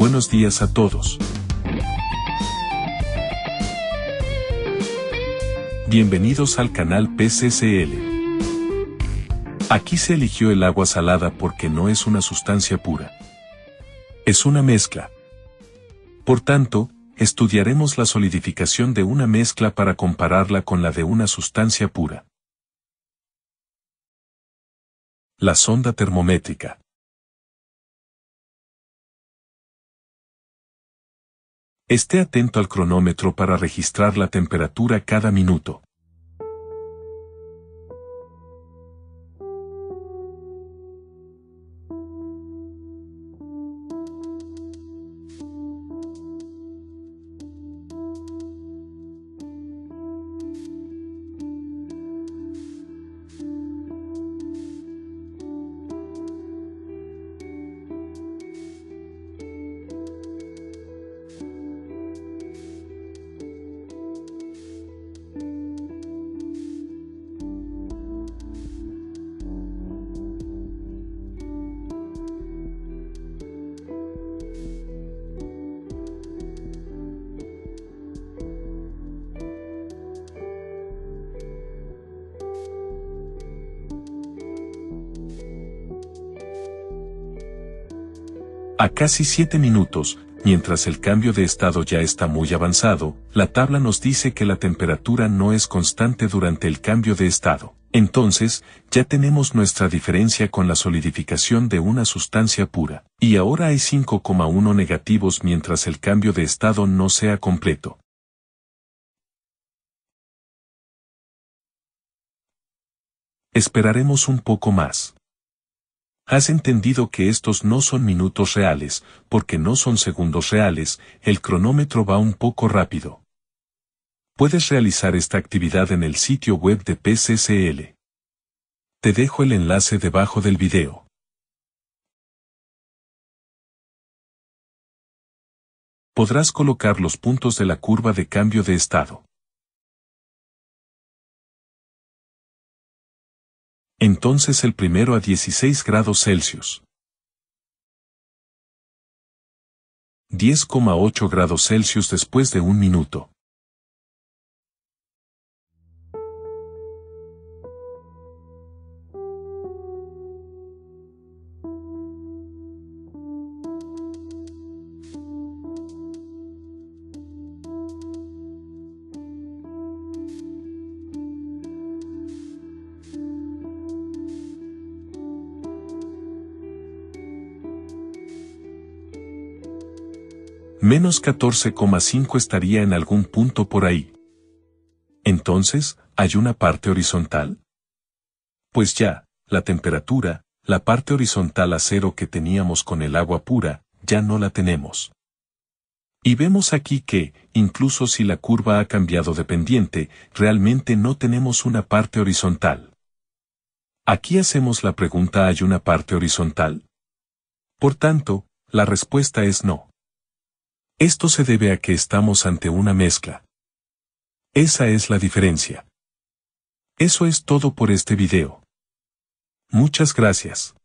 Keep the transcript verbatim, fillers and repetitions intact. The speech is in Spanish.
Buenos días a todos. Bienvenidos al canal P C C L. Aquí se eligió el agua salada porque no es una sustancia pura. Es una mezcla. Por tanto, estudiaremos la solidificación de una mezcla para compararla con la de una sustancia pura. La sonda termométrica. Esté atento al cronómetro para registrar la temperatura cada minuto. A casi siete minutos, mientras el cambio de estado ya está muy avanzado, la tabla nos dice que la temperatura no es constante durante el cambio de estado. Entonces, ya tenemos nuestra diferencia con la solidificación de una sustancia pura. Y ahora hay cinco coma uno negativos mientras el cambio de estado no sea completo. Esperaremos un poco más. Has entendido que estos no son minutos reales, porque no son segundos reales, el cronómetro va un poco rápido. Puedes realizar esta actividad en el sitio web de P C C L. Te dejo el enlace debajo del video. Podrás colocar los puntos de la curva de cambio de estado. Entonces el primero a dieciséis grados Celsius. diez coma ocho grados Celsius después de un minuto. Menos catorce coma cinco estaría en algún punto por ahí. Entonces, ¿hay una parte horizontal? Pues ya, la temperatura, la parte horizontal a cero que teníamos con el agua pura, ya no la tenemos. Y vemos aquí que, incluso si la curva ha cambiado de pendiente, realmente no tenemos una parte horizontal. Aquí hacemos la pregunta: ¿hay una parte horizontal? Por tanto, la respuesta es no. Esto se debe a que estamos ante una mezcla. Esa es la diferencia. Eso es todo por este video. Muchas gracias.